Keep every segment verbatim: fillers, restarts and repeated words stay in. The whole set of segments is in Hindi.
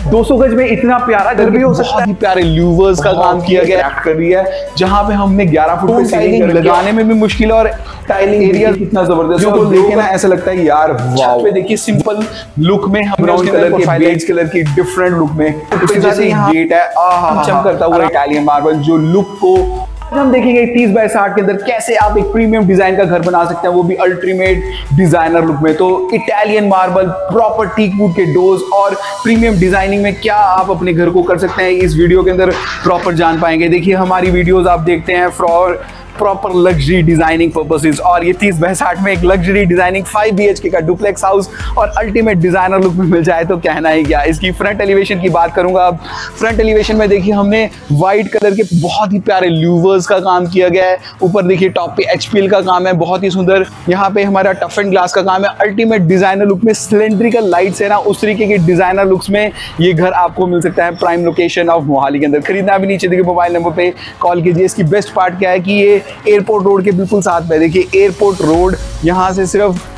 दो सौ गज में इतना प्यारा घर भी हो सकता है। बहुत ही प्यारे ल्यूवर्स का काम किया गया कर दिया है, जहां पे हमने ग्यारह फुट पे सीलिंग लगाने में भी मुश्किल और टाइलिंग एरिया कितना जबरदस्त है। तो देखे ना ऐसा लगता है यार वाओ। पे देखिए सिंपल लुक में हम ब्राउन कलर के बेज कलर की डिफरेंट लुक में जैसे गेट है चमक करता हुआ इटालियन मार्बल जो लुक को हम देखेंगे तीस बाय साठ के अंदर कैसे आप एक प्रीमियम डिजाइन का घर बना सकते हैं, वो भी अल्टीमेट डिजाइनर लुक में। तो Italian marble, proper teak wood के डोर्स और प्रीमियम डिजाइनिंग में क्या आप अपने घर को कर सकते हैं, इस वीडियो के अंदर प्रॉपर जान पाएंगे। देखिए हमारी वीडियोस आप देखते हैं for proper luxury designing purposes, और ये तीस बाय साठ में एक luxury designing five B H K का डुप्लेक्स हाउस और अल्टीमेट डिजाइनर लुक में मिल जाए तो कहना ही क्या। इसकी फ्रंट एलिवेशन की बात करूंगा अब। फ्रंट एलिवेशन में देखिए हमने व्हाइट कलर के बहुत ही प्यारे ल्यूवर्स का काम किया गया है। ऊपर देखिए टॉप पे एच पी एल का काम है, बहुत ही सुंदर। यहाँ पे हमारा टफ एंड ग्लास का काम है। अल्टीमेट डिजाइनर लुक में सिलेंड्रिकल लाइट्स है ना, उस तरीके के डिजाइनर लुक्स में ये घर आपको मिल सकता है प्राइम लोकेशन ऑफ मोहाली के अंदर। खरीदना भी नीचे देखिए मोबाइल नंबर पे कॉल कीजिए। इसकी बेस्ट पार्ट क्या है कि ये एयरपोर्ट रोड के बिल्कुल साथ में, देखिए एयरपोर्ट रोड यहाँ से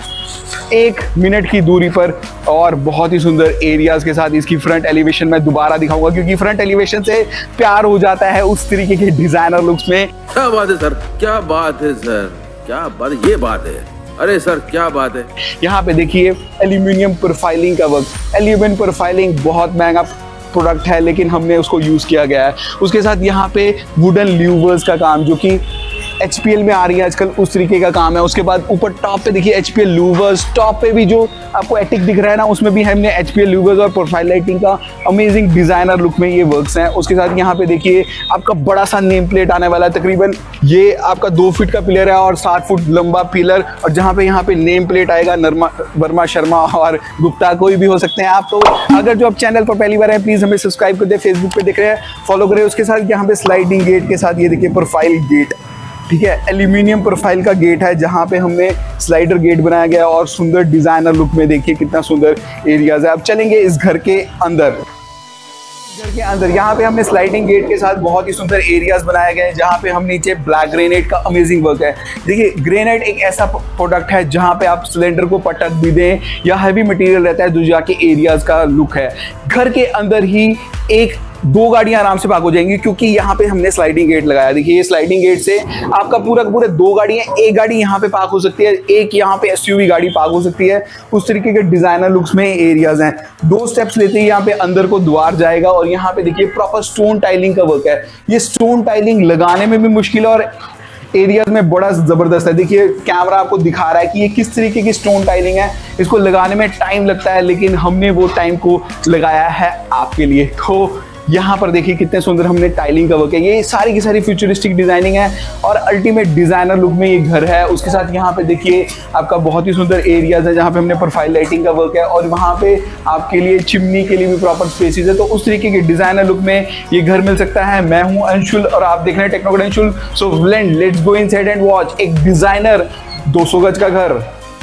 सिर्फ एक मिनट की दूरी पर, और बहुत ही सुंदर एरियाज के साथ इसकी फ्रंट एलिवेशन मैं दोबारा दिखाऊंगा क्योंकि फ्रंट एलिवेशन से प्यार हो जाता है उस तरीके के डिजाइनर लुक्स में। क्या बात है सर, क्या बात है सर, क्या बात, ये बात है, अरे सर क्या बात है। यहाँ पे देखिए एल्यूमिनियम प्रोफाइलिंग का वर्क। एल्यूमिनियम प्रोफाइलिंग बहुत महंगा प्रोडक्ट है लेकिन हमने उसको यूज किया गया है। उसके साथ यहाँ पे वुडन ल्यूवर्स का काम जो कि एच पी एल में आ रही है आजकल, उस तरीके का काम है। उसके बाद ऊपर टॉप पे देखिए H P L louvers, top पे भी जो आपको एटिक दिख रहा है ना उसमें भी हमने एच पी एल लूवर्स और प्रोफाइल लाइटिंग का अमेजिंग डिजाइनर लुक में ये वर्क्स हैं। उसके साथ यहाँ पे देखिए आपका बड़ा सा नेम प्लेट आने वाला है। तकरीबन ये आपका दो फीट का पिलर है और सात फुट लंबा पिलर, और जहाँ पे यहाँ पे नेम प्लेट आएगा नरमा वर्मा शर्मा और गुप्ता, कोई भी हो सकते हैं आप। तो अगर जो आप चैनल पर पहली बार है प्लीज हमें सब्सक्राइब कर दे, फेसबुक पे देख रहे हैं फॉलो करें। उसके साथ यहाँ पे स्लाइडिंग गेट के साथ ये देखिए प्रोफाइल गेट, ठीक है, एल्यूमिनियम प्रोफाइल का गेट है जहां पे हमने स्लाइडर गेट बनाया गया और सुंदर डिजाइनर लुक में देखिए कितना सुंदर एरियाज है। अब चलेंगे इस घर के अंदर। घर के अंदर यहाँ पे हमने स्लाइडिंग गेट के साथ बहुत ही सुंदर एरियाज बनाए गए हैं जहाँ पे हम नीचे ब्लैक ग्रेनाइट का अमेजिंग वर्क है। देखिए ग्रेनाइट एक ऐसा प्रोडक्ट है जहाँ पे आप सिलेंडर को पटक भी दें या हैवी मटेरियल रहता है जो जाके एरियाज का लुक है। घर के अंदर ही एक दो गाड़ियां आराम से पार्क हो जाएंगी क्योंकि यहाँ पे हमने स्लाइडिंग गेट लगाया। देखिए ये स्लाइडिंग गेट से आपका पूरा पूरे दो गाड़ियां, एक गाड़ी यहाँ पे पार्क हो सकती है, एक यहाँ पे एसयूवी गाड़ी पार्क हो सकती है। उस तरीके के डिजाइनर लुक्स में एरियाज हैं। दो स्टेप्स लेते ही यहाँ पे अंदर को द्वार जाएगा और यहाँ पे देखिए प्रॉपर स्टोन टाइलिंग का वर्क है। ये स्टोन टाइलिंग लगाने में भी मुश्किल और एरियाज में बड़ा जबरदस्त है। देखिए कैमरा आपको दिखा रहा है कि ये किस तरीके की स्टोन टाइलिंग है। इसको लगाने में टाइम लगता है लेकिन हमने वो टाइम को लगाया है आपके लिए। तो यहाँ पर देखिए कितने सुंदर हमने टाइलिंग का वर्क है। ये सारी की सारी फ्यूचरिस्टिक डिजाइनिंग है और अल्टीमेट डिजाइनर लुक में ये घर है। उसके साथ यहाँ पे देखिए आपका बहुत ही सुंदर एरियाज है जहाँ पे हमने प्रोफाइल लाइटिंग का वर्क है और वहाँ पे आपके लिए चिमनी के लिए भी प्रॉपर स्पेसेस है। तो उस तरीके के डिजाइनर लुक में ये घर मिल सकता है। मैं हूँ अंशुल और आप देख रहे हैं technocrat Anshul. So blend, let's go inside and watch एक डिजाइनर दो सौ गज का घर।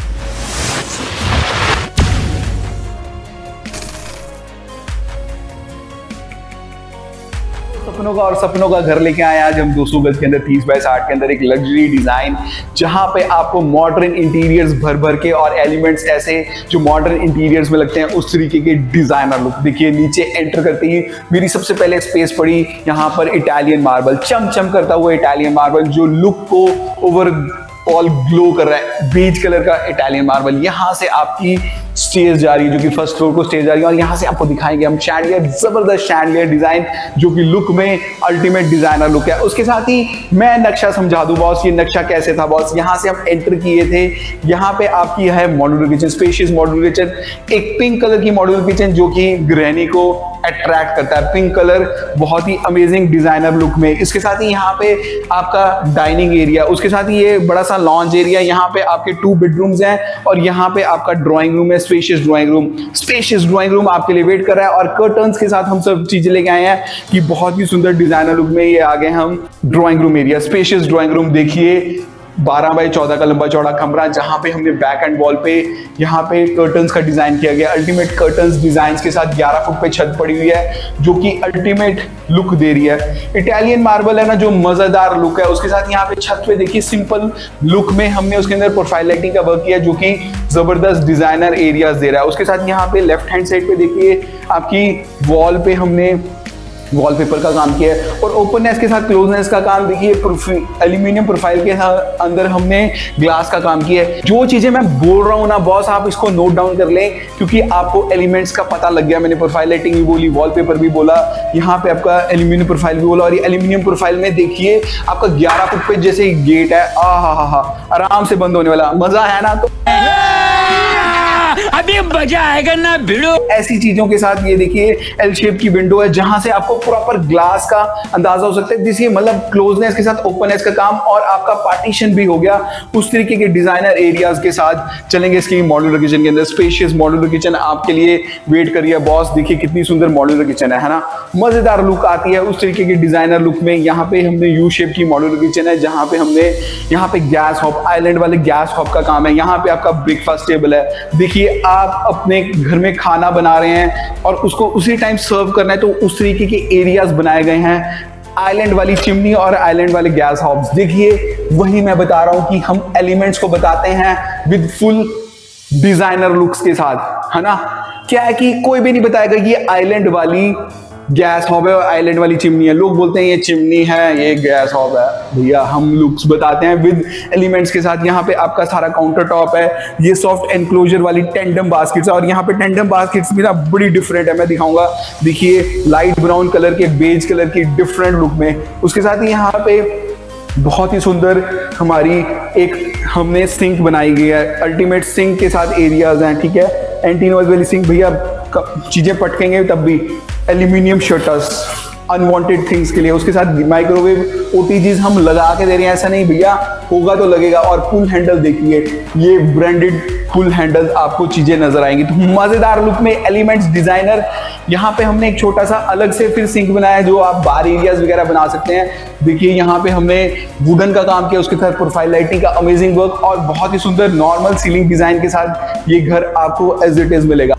सपनों का और सपनों का घर लेके आए आज हम दो सौ गज के अंदर तीस बाय साठ के अंदर एक लग्जरी डिजाइन जहां पे आपको मॉडर्न इंटीरियर्स भर भर के और एलिमेंट्स ऐसे जो मॉडर्न इंटीरियर्स में लगते हैं उस तरीके के डिजाइनर लुक। देखिए नीचे एंटर करते ही मेरी सबसे पहले स्पेस पड़ी यहाँ पर इटालियन मार्बल, चमचम करता हुआ इटालियन मार्बल जो लुक को ओवर ऑल ग्लो कर रहा है। बेज कलर का इटालियन मार्बल। यहाँ से आपकी स्टेज जा रही है जो कि फर्स्ट फ्लोर को स्टेज जा रही है और यहाँ से आपको दिखाएंगे हम शैंडलियर, जबरदस्त शैंडलियर डिजाइन जो कि लुक में अल्टीमेट डिजाइनर लुक है। उसके साथ ही मैं नक्शा समझा दूं बॉस, ये नक्शा कैसे था बॉस। यहाँ से हम एंटर किए थे, यहाँ पे आपकी है modular kitchen, spacious modular kitchen, एक पिंक कलर की मॉड्यूलर किचन जो कि गृहिणी को अट्रैक्ट करता है। पिंक कलर बहुत ही अमेजिंग डिजाइनर लुक में। इसके साथ ही यहाँ पे आपका डाइनिंग एरिया, उसके साथ ही ये बड़ा सा लॉन्च एरिया, यहाँ पे आपके टू बेडरूम्स हैं और यहाँ पे आपका ड्राइंग रूम है, spacious drawing room. Spacious drawing room आपके लिए वेट कर रहा है और कर्टन्स के साथ हम सब चीजें लेके आए हैं कि बहुत ही सुंदर डिजाइनर लुक में ये आ गए हम drawing room area. Spacious drawing room देखिए, बारह बाई चौदह का लंबा चौड़ा कमरा, जहां पे हमने बैक एंड वॉल पे यहाँ पे कर्टन्स का डिजाइन किया गया। अल्टीमेट कर्टन्स डिजाइन के साथ ग्यारह फुट पे छत पड़ी हुई है जो कि अल्टीमेट लुक दे रही है। इटालियन मार्बल है ना, जो मजेदार लुक है। उसके साथ यहाँ पे छत पे देखिए सिंपल लुक में हमने उसके अंदर प्रोफाइल लाइटिंग का वर्क किया जो कि जबरदस्त डिजाइनर एरियाज दे रहा है। उसके साथ यहाँ पे लेफ्ट हैंड साइड पे देखिए आपकी वॉल पे हमने वॉलपेपर का काम किया है और ओपननेस के साथ क्लोजनेस का काम देखिए। एल्यूमिनियम प्रोफाइल के अंदर हमने ग्लास का काम किया है। जो चीजें मैं बोल रहा हूँ ना बॉस, आप इसको नोट डाउन कर लें क्योंकि आपको एलिमेंट्स का पता लग गया। मैंने प्रोफाइल लाइटिंग भी बोली, वॉलपेपर भी बोला, यहाँ पे आपका एल्यूमिनियम प्रोफाइल भी बोला। और ये एल्यूमिनियम प्रोफाइल में देखिए आपका ग्यारह फुट पे जैसे गेट है, आ हा हा हा आराम से बंद होने वाला, मजा है ना। तो अभी मजा आएगा ना भिड़ो। ऐसी चीजों के साथ ये देखिए एल शेप की विंडो है जहां से आपको प्रॉपर ग्लास का अंदाजा हो सकता है, जिससे मतलब क्लोजनेस के साथ ओपननेस का काम और आपका पार्टीशन भी हो गया। उस तरीके के डिजाइनर एरियाज के साथ चलेंगे इसकी मॉड्यूलर किचन के अंदर। स्पेशियस मॉड्यूलर किचन आपके लिए वेट करिए बॉस। देखिए कितनी सुंदर मॉड्यूलर किचन है, है ना, मजेदार लुक आती है उस तरीके की डिजाइनर लुक में। यहाँ पे हमने यू शेप की मॉड्यूलर किचन है जहाँ पे हमने यहाँ पे गैस हॉब, आइलैंड वाले गैस हॉब का काम है। यहाँ पे आपका ब्रेकफास्ट टेबल है। देखिए आप अपने घर में खाना बना रहे हैं और उसको उसी टाइम सर्व करना है तो उस तरीके के एरियाज बनाए गए हैं। आइलैंड वाली चिमनी और आइलैंड वाले गैस हॉब्स, देखिए वही मैं बता रहा हूं कि हम एलिमेंट्स को बताते हैं विद फुल डिजाइनर लुक्स के साथ, है ना। क्या है कि कोई भी नहीं बताएगा ये आइलैंड वाली गैस हॉब है और आइलैंड वाली चिमनी है। लोग बोलते हैं ये चिमनी है, ये गैस हॉब है। भैया हम लुक्स बताते हैं विद एलिमेंट्स के साथ। यहाँ पे आपका सारा काउंटर टॉप है, ये सॉफ्ट एनक्लोजर वाली टेंडम बास्केट्स है और यहाँ पे टेंडम बास्केट्स भी ना बड़ी डिफरेंट है, मैं दिखाऊंगा। देखिए लाइट ब्राउन कलर के, बेज कलर की डिफरेंट लुक में। उसके साथ ही यहाँ पे बहुत ही सुंदर हमारी एक हमने सिंक बनाई गई है। अल्टीमेट सिंक के साथ एरियाज हैं, ठीक है। एंटी नॉइज वाली सिंक, भैया चीजें पटकेंगे तब भी। एल्यूमिनियम शटर्स अनवांटेड थिंग्स के लिए। उसके साथ माइक्रोवेव ओटीजीज हम लगा के दे रहे हैं, ऐसा नहीं भैया होगा तो लगेगा। और पुल हैंडल देखिए, ये ब्रांडेड पुल हैंडल आपको चीजें नजर आएंगी। तो मजेदार लुक में एलिमेंट्स डिजाइनर। यहाँ पे हमने एक छोटा सा अलग से फिर सिंक बनाया है जो आप बार एरियाज वगैरह बना सकते हैं। देखिए यहाँ पे हमने वुडन का काम किया, उसके साथ प्रोफाइल लाइटिंग का अमेजिंग वर्क और बहुत ही सुंदर नॉर्मल सीलिंग डिजाइन के साथ ये घर आपको एज इट इज मिलेगा।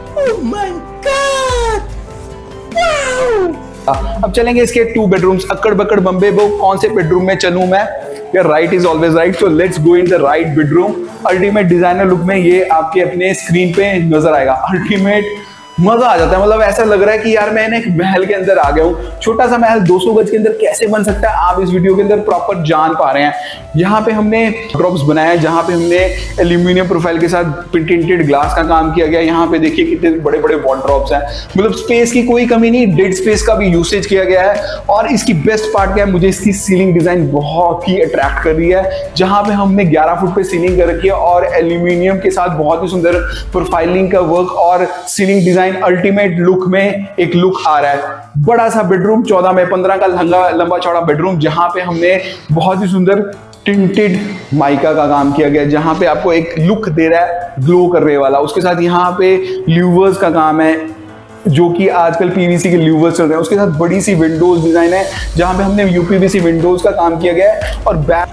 अब चलेंगे इसके टू बेडरूम्स। अक्कड़ बक्कड़ बम्बे वो कौन से बेडरूम में चलूं मैं, यार right is always right, so let's go in the right bedroom. Ultimate designer look में ये आपके अपने स्क्रीन पे नजर आएगा। अल्टीमेट मजा आ जाता है, मतलब ऐसा लग रहा है कि यार मैंने एक महल के अंदर आ गया हूँ। छोटा सा महल दो सौ गज के अंदर कैसे बन सकता है आप इस वीडियो के अंदर प्रॉपर जान पा रहे हैं। यहाँ पे हमने ड्रॉप्स बनाया है जहाँ पे हमने एल्यूमिनियम प्रोफाइल के साथ टिंटेड ग्लास का काम किया गया। यहाँ पे देखिए कितने बड़े बड़े वॉलड्रॉप्स हैं, मतलब स्पेस की कोई कमी नहीं, डेड स्पेस का भी यूसेज किया गया है। और इसकी बेस्ट पार्ट क्या है, मुझे इसकी सीलिंग डिजाइन बहुत ही अट्रैक्ट कर रही है जहाँ पे हमने ग्यारह फुट पे सीलिंग कर रखी है और एल्यूमिनियम के साथ बहुत ही सुंदर प्रोफाइलिंग का वर्क और सीलिंग डिजाइन अल्टीमेट लुक में एक लुक आ रहा है। बड़ा सा बेडरूम, चौदह बाई पंद्रह का लंबा लंबा चौड़ा बेडरूम जहां पे हमने बहुत ही सुंदर टिंटेड माइका का काम किया गया जहां पे आपको एक लुक दे रहा है ग्लो करने वाला। उसके साथ यहाँ पे ल्यूवर्स का काम है जो कि आजकल पीवीसी के ल्यूवर्स चल रहे हैं। उसके साथ बड़ी सी विंडोज डिजाइन है जहां पे हमने यूपीवीसी विंडोज का काम किया गया है। और बैक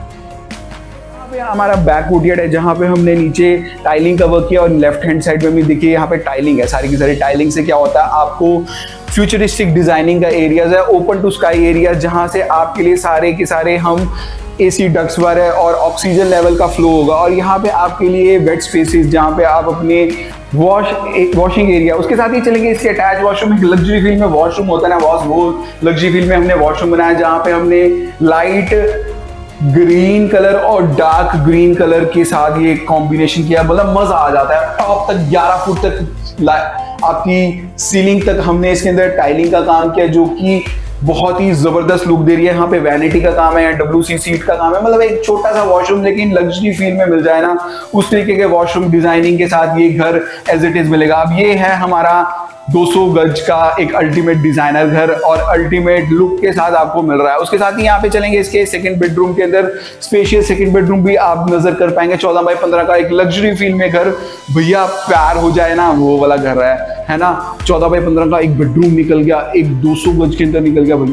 हमारा बैक वुडयर्ड है जहाँ पे हमने नीचे टाइलिंग का वर्क किया और लेफ्ट हैंड साइड में भी देखिए यहाँ पे टाइलिंग है। सारी की सारी टाइलिंग से क्या होता है, आपको फ्यूचरिस्टिक डिजाइनिंग का एरियाज है, ओपन टू स्काई एरिया जहाँ से आपके लिए सारे के सारे हम एसी डक्ट्स वर है और ऑक्सीजन लेवल का फ्लो होगा। और यहाँ पे आपके लिए वेट स्पेसेस जहाँ पे आप अपने वॉश वॉशिंग एरिया। उसके साथ ही चलेंगे इसके अटैच वॉशरूम। एक लग्जरी फील में वॉशरूम होता है ना बॉस, वो लग्जरी फील में हमने वॉशरूम बनाया जहाँ पे हमने लाइट ग्रीन कलर और डार्क ग्रीन कलर के साथ ये कॉम्बिनेशन किया, मतलब मजा आ जाता है। टॉप तक ग्यारह फुट तक आपकी सीलिंग तक हमने इसके अंदर टाइलिंग का काम किया जो कि बहुत ही जबरदस्त लुक दे रही है। यहाँ पे वैनिटी का काम है, डब्ल्यूसी सीट का काम है, मतलब एक छोटा सा वॉशरूम लेकिन लग्जरी फील में मिल जाए ना, उस तरीके के वॉशरूम डिजाइनिंग के साथ ये घर एज इट इज मिलेगा। अब ये है हमारा दो सौ गज का एक अल्टीमेट डिजाइनर घर और अल्टीमेट लुक के साथ आपको मिल रहा है। उसके साथ ही यहाँ पे चलेंगे इसके सेकंड बेडरूम के अंदर। स्पेशियस सेकंड बेडरूम भी आप नजर कर पाएंगे। चौदह बाई पंद्रह का एक लग्जरी फील में घर, भैया प्यार हो जाए ना वो वाला घर है है ना। चौदह बाई पंद्रह का एक बेडरूम निकल गया, एक दो सौ गज के अंदर निकल गया भैया,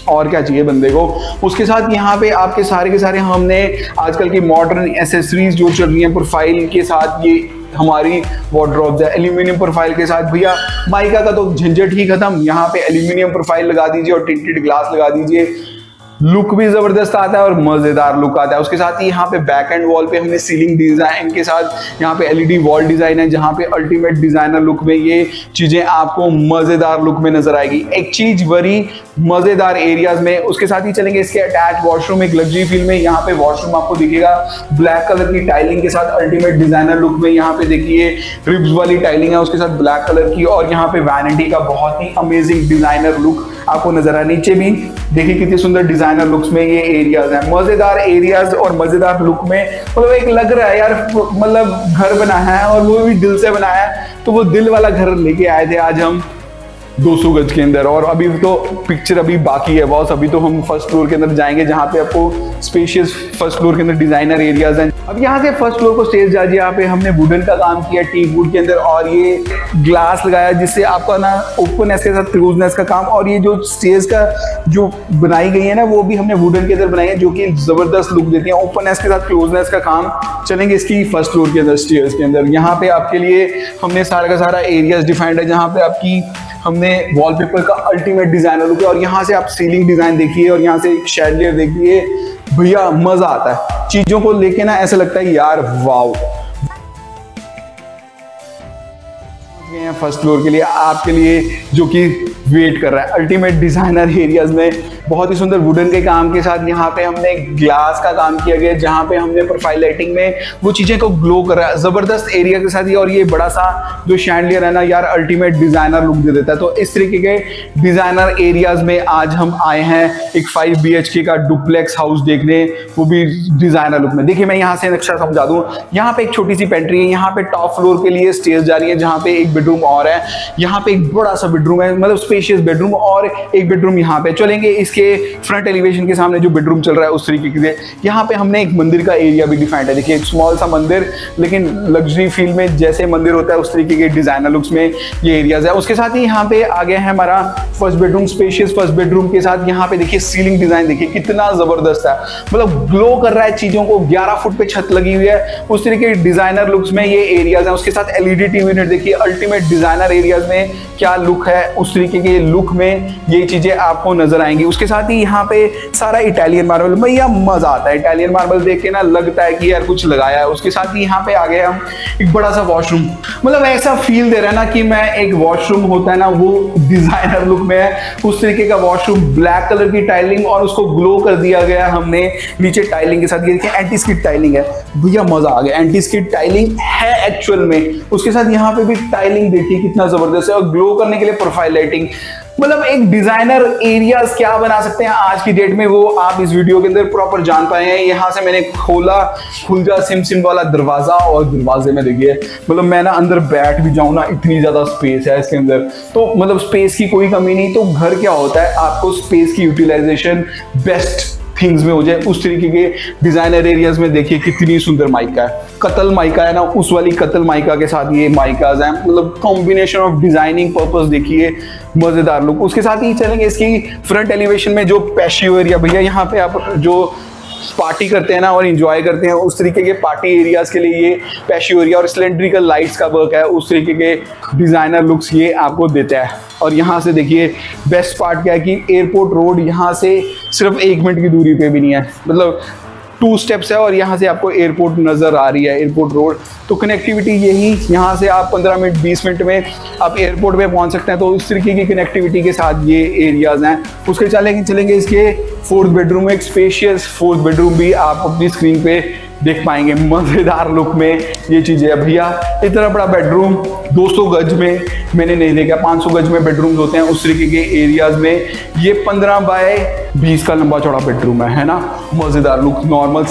और क्या चाहिए बंदे को। उसके साथ यहाँ पे आपके सारे के सारे हमने आजकल की मॉडर्न एसेसरीज जो चल रही हैं प्रोफाइल के साथ, ये हमारी वार्डरोब्स है एल्यूमिनियम प्रोफाइल के साथ। भैया माइका का तो झंझट ही खत्म, यहाँ पे एल्यूमिनियम प्रोफाइल लगा दीजिए और टिंटेड ग्लास लगा दीजिए, लुक भी जबरदस्त आता है और मजेदार लुक आता है। उसके साथ ही यहाँ पे बैक एंड वॉल पे हमने सीलिंग डिजाइन के साथ यहाँ पे एलईडी वॉल डिजाइन है, जहाँ पे अल्टीमेट डिजाइनर लुक में ये चीजें आपको मजेदार लुक में नजर आएगी। एक चीज वरी मजेदार एरियाज में। उसके साथ ही चलेंगे इसके अटैच वॉशरूम, एक लग्जरी फील में यहाँ पे वॉशरूम आपको दिखेगा ब्लैक कलर की टाइलिंग के साथ अल्टीमेट डिजाइनर लुक में। यहाँ पे देखिए रिब्स वाली टाइलिंग है उसके साथ ब्लैक कलर की, और यहाँ पे वैनिटी का बहुत ही अमेजिंग डिजाइनर लुक आपको नजर आए। नीचे भी देखिए कितनी सुंदर डिजाइनर लुक्स में ये एरियाज हैं, मजेदार एरियाज और मजेदार लुक में। मतलब एक लग रहा है यार मतलब घर बना है और वो भी दिल से बनाया है, तो वो दिल वाला घर लेके आए थे आज हम दो सौ गज के अंदर। और अभी तो पिक्चर अभी बाकी है बॉस, अभी तो हम फर्स्ट फ्लोर के अंदर जाएंगे जहाँ पे आपको स्पेशियस फर्स्ट फ्लोर के अंदर डिजाइनर एरियाज हैं। अब यहाँ से फर्स्ट फ्लोर को स्टेज जा, यहाँ पे हमने वुडन का काम किया टीक वुड के अंदर, और ये ग्लास लगाया जिससे आपका ना ओपननेस के साथ क्लोजनेस का काम। और ये जो स्टेज का जो बनाई गई है ना वो भी हमने वुडन के अंदर बनाई है, जो कि जबरदस्त लुक देती है ओपननेस के साथ क्लोजनेस का काम। चलेंगे इसकी फर्स्ट फ्लोर के अंदर स्टेयर्स के अंदर। यहाँ पे आपके लिए हमने सारा का सारा एरियाज डिफाइंड है, जहाँ पे आपकी हमने वॉलपेपर का अल्टीमेट डिजाइनर लुक है। और यहाँ से आप सीलिंग डिजाइन देखिए और यहाँ से एक शैडलियर देखिए, भैया मजा आता है चीजों को लेके ना, ऐसा लगता है यार वाव। फर्स्ट फ्लोर के लिए आपके लिए जो कि वेट कर रहा है अल्टीमेट डिजाइनर एरियाज में, बहुत ही सुंदर वुडन के काम के साथ यहाँ पे हमने ग्लास का काम किया गया, जहाँ पे हमने प्रोफाइल लाइटिंग में वो चीजें को ग्लो कर रहा है जबरदस्त एरिया के साथ ही। और ये बड़ा सा जो शैंडलियर है ना यार अल्टीमेट डिजाइनर लुक दे देता है। तो इस तरीके के डिजाइनर एरियाज में आज हम आए हैं एक फाइव बी एच के का डुप्लेक्स हाउस देखने, वो भी डिजाइनर लुक में। देखिए मैं यहाँ से नक्शा समझा दूँ, यहाँ पे एक छोटी सी पेंट्री है, यहाँ पे टॉप फ्लोर के लिए स्टेज जा रही है, जहाँ पे एक बेडरूम और है, यहाँ पे एक बड़ा सा बेडरूम है, मतलब स्पेशियस बेडरूम, और एक बेडरूम यहाँ पे। चलेंगे इसके फ्रंट एलिवेशन के सामने जो बेडरूम चल रहा है उस तरीके से। यहाँ पे हमने एक मंदिर का एरिया भी डिफाइंड है, देखिए एक स्मॉल सा मंदिर, लेकिन लग्जरी फील में जैसे मंदिर होता है उस तरीके के डिजाइनर लुक्स में ये एरियाज है। उसके साथ ही यहाँ पे आ गया है हमारा first bedroom, spacious first bedroom के साथ। यहाँ पे देखिए सीलिंग डिजाइन देखिए कितना जबरदस्त है, मतलब ग्लो कर रहा है चीजों को। ग्यारह फुट पे छत लगी हुई है, उस तरीके के डिजाइनर लुक्स में ये एरियाज है। उसके साथ एलईडी टीवी यूनिट देखिए, अल्टीमेट डिजाइनर एरियाज में क्या लुक है उस तरीके के लुक में ये चीजें आपको नजर आएंगी। उसके साथ ही यहाँ पे सारा इटालियन मार्बल, भैया मजा आता है इटालियन मार्बल देख के ना, लगता है कि यार कुछ लगाया है। उसके साथ ही यहाँ पे आ गए हम एक बड़ा सा वॉशरूम, मतलब ऐसा फील दे रहा है ना कि मैं एक वॉशरूम होता है ना वो डिजाइनर लुक में है, उस तरीके का वॉशरूम। ब्लैक कलर की टाइलिंग और उसको ग्लो कर दिया गया हमने नीचे टाइलिंग के साथ। ये देखिए एंटी स्किड टाइलिंग है, भैया मजा आ गया, एंटी स्किड टाइलिंग है एक्चुअल में। उसके साथ यहाँ पे भी टाइलिंग देखिए कितना जबरदस्त है, और ग्लो करने के लिए प्रोफाइल लाइटिंग। मतलब एक डिजाइनर एरियाज क्या बना सकते हैं आज की डेट में, वो आप इस वीडियो के अंदर प्रॉपर जान पाए हैं। यहाँ से मैंने खोला खुल जा सिम सिम वाला दरवाजा, और दरवाजे में देखिए मतलब मैं ना अंदर बैठ भी जाऊँ ना, इतनी ज्यादा स्पेस है इसके अंदर। तो मतलब स्पेस की कोई कमी नहीं। तो घर क्या होता है, आपको स्पेस की यूटिलाइजेशन बेस्ट थिंग्स में हो जाए, उस तरीके के डिजाइनर एरियाज में देखिए कितनी सुंदर माइका है। कतल माइका है ना, उस वाली कतल माइका के साथ ये माइकाज हैं, मतलब कॉम्बिनेशन ऑफ डिजाइनिंग पर्पस देखिए मजेदार लुक। उसके साथ ही चलेंगे इसकी फ्रंट एलिवेशन में जो पैशियो एरिया, भैया यहाँ पे आप जो पार्टी करते हैं ना और एंजॉय करते हैं उस तरीके के पार्टी एरियाज के लिए ये पैशियो एरिया और सिलेंड्रिकल लाइट्स का वर्क है, उस तरीके के डिजाइनर लुक्स ये आपको देता है। और यहाँ से देखिए बेस्ट पार्ट क्या है कि एयरपोर्ट रोड यहाँ से सिर्फ एक मिनट की दूरी पे भी नहीं है, मतलब टू स्टेप्स है और यहाँ से आपको एयरपोर्ट नजर आ रही है, एयरपोर्ट रोड। तो कनेक्टिविटी यही, यहाँ से आप पंद्रह मिनट बीस मिनट में आप एयरपोर्ट पे पहुँच सकते हैं। तो इस तरीके की कनेक्टिविटी के साथ ये एरियाज हैं। उसके चलेंगे चलेंगे इसके फोर्थ बेडरूम, एक स्पेशियस फोर्थ बेडरूम भी आप अपनी स्क्रीन पे देख पाएंगे, मजेदार लुक में ये चीजें है। भैया इतना बड़ा बेडरूम दो सौ गज में मैंने नहीं देखा, पाँच सौ गज में बेडरूम्स होते हैं उस तरीके के एरियाज में। ये पंद्रह बाय बीस का लंबा चौड़ा बेडरूम है, है ना, मजेदार look. Normal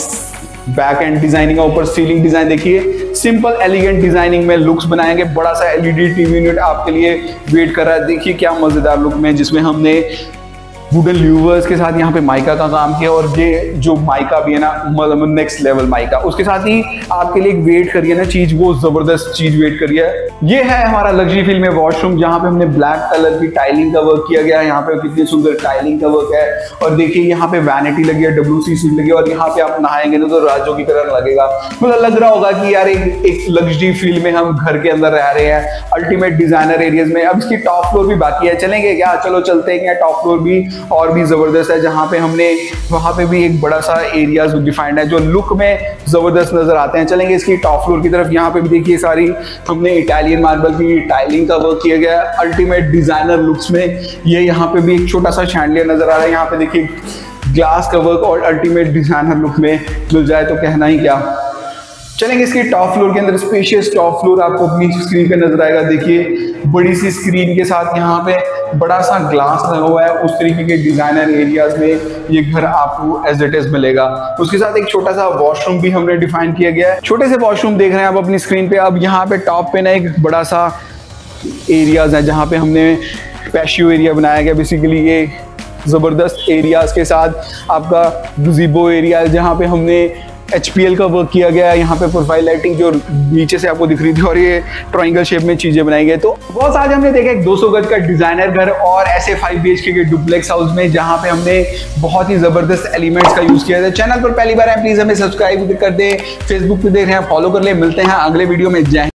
back end designing है, ऊपर सीलिंग डिजाइन देखिए, सिंपल एलिगेंट डिजाइनिंग में लुक्स बनाएंगे। बड़ा सा एलईडी टीवी यूनिट आपके लिए वेट कर रहा है, देखिए क्या मजेदार लुक में, जिसमें हमने वुडन ल्यूवर्स के साथ यहाँ पे माइका का काम किया, और ये जो माइका भी है ना, मतलब नेक्स्ट लेवल माइका। उसके साथ ही आपके लिए एक वेट करिए ना चीज, वो जबरदस्त चीज वेट करिए। ये है हमारा लग्जरी फील में वॉशरूम, जहाँ पे हमने ब्लैक कलर की टाइलिंग का वर्क किया गया है। यहाँ पे कितनी सुंदर टाइलिंग का वर्क है, और देखिए यहाँ पे वैनिटी लगी है, डब्ल्यू सी सीट लगी है, और यहाँ पे आप नहाएंगे ना तो राजो की तरह लगेगा। मतलब लग रहा होगा कि यार एक, एक लग्जरी फील में हम घर के अंदर रह रहे हैं, अल्टीमेट डिजाइनर एरियाज में। अब इसकी टॉप फ्लोर भी बाकी है, चलेंगे क्या? चलो चलते हैं। टॉप फ्लोर भी और भी जबरदस्त है, जहाँ पे हमने वहाँ पे भी एक बड़ा सा एरियाज डिफाइंड है जो लुक में जबरदस्त नजर आते हैं। चलेंगे इसकी टॉप फ्लोर की तरफ। यहाँ पे भी देखिए सारी हमने इटालियन मार्बल की टाइलिंग का वर्क किया गया है, अल्टीमेट डिजाइनर लुक्स में। ये यहाँ पे भी एक छोटा सा शैंडलियर नजर आ रहा है, यहाँ पे देखिए ग्लास का वर्क, और अल्टीमेट डिजाइनर लुक में मिल जाए तो कहना ही क्या। चलेंगे इसकी टॉप फ्लोर के अंदर। स्पेशियस टॉप फ्लोर आपको अपनी स्क्रीन पे नजर आएगा। देखिए बड़ी सी स्क्रीन के साथ यहाँ पे बड़ा सा ग्लास लगा हुआ है। उस तरीके के डिजाइनर एरियाज में ये घर आपको एज इट इज मिलेगा। उसके साथ एक छोटा सा वॉशरूम भी हमने डिफाइन किया गया है। छोटे से वॉशरूम देख रहे हैं आप अपनी स्क्रीन पे। अब यहाँ पे टॉप पे ना एक बड़ा सा एरियाज है, जहाँ पे हमने पैशियो एरिया बनाया गया। बेसिकली ये जबरदस्त एरियाज के साथ आपका गज़ीबो एरिया है, जहाँ पे हमने एच पी एल का वर्क किया गया है। यहाँ पे प्रोफाइल लाइटिंग जो नीचे से आपको दिख रही थी, और ये ट्रायंगल शेप में चीजें बनाई गई। तो बहुत आज हमने देखा एक दो सौ गज का डिजाइनर घर और ऐसे five B H K duplex house में, जहाँ पे हमने बहुत ही जबरदस्त एलिमेंट्स का यूज किया था। चैनल पर पहली बार है प्लीज हमें सब्सक्राइब कर दे, फेसबुक पे देख रहे हैं फॉलो कर ले। मिलते हैं अगले वीडियो में। जय